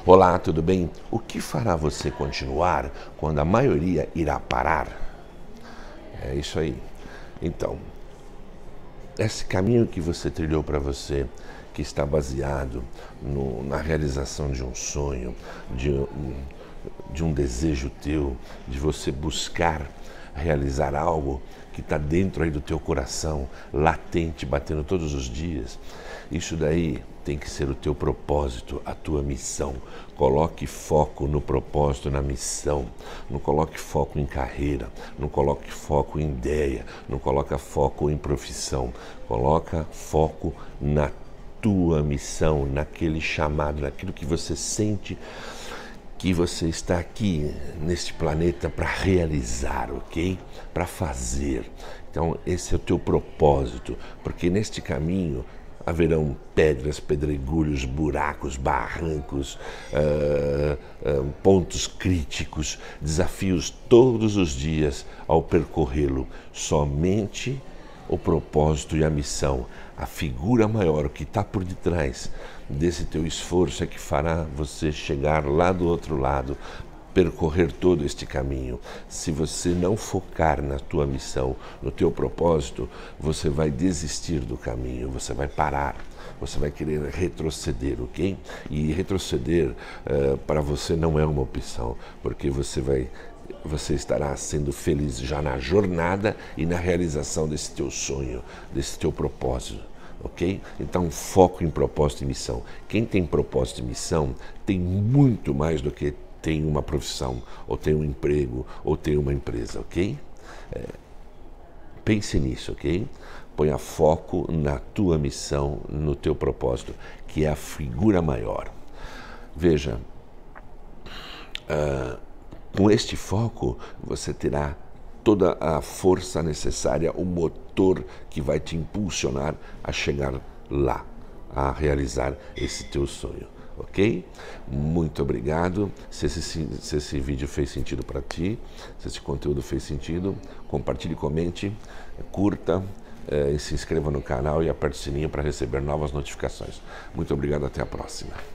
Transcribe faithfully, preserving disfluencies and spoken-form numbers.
Olá, tudo bem? O que fará você continuar quando a maioria irá parar? É isso aí. Então, esse caminho que você trilhou para você, que está baseado no, na realização de um sonho, de um, de um desejo teu, de você buscar realizar algo que está dentro aí do teu coração, latente, batendo todos os dias, isso daí tem que ser o teu propósito, a tua missão. Coloque foco no propósito, na missão. Não coloque foco em carreira, não coloque foco em ideia, não coloque foco em profissão. Coloca foco na tua missão, naquele chamado, naquilo que você sente que você está aqui neste planeta para realizar, ok? Para fazer. Então esse é o teu propósito, porque neste caminho haverão pedras, pedregulhos, buracos, barrancos, uh, uh, pontos críticos, desafios todos os dias ao percorrê-lo. Somente o propósito e a missão, a figura maior, o que está por detrás desse teu esforço é que fará você chegar lá do outro lado, percorrer todo este caminho. Se você não focar na tua missão, no teu propósito, você vai desistir do caminho, você vai parar, você vai querer retroceder, ok? E retroceder uh, para você não é uma opção, porque você vai você estará sendo feliz já na jornada e na realização desse teu sonho, desse teu propósito, ok? Então, foco em propósito e missão. Quem tem propósito e missão tem muito mais do que tem uma profissão, ou tem um emprego, ou tem uma empresa, ok? É, pense nisso, ok? Ponha foco na tua missão, no teu propósito, que é a figura maior. Veja, uh, com este foco, você terá toda a força necessária, o motor que vai te impulsionar a chegar lá, a realizar esse teu sonho, ok? Muito obrigado. Se esse, se esse vídeo fez sentido para ti, se esse conteúdo fez sentido, compartilhe, comente, curta, eh, e se inscreva no canal e aperte o sininho para receber novas notificações. Muito obrigado, até a próxima.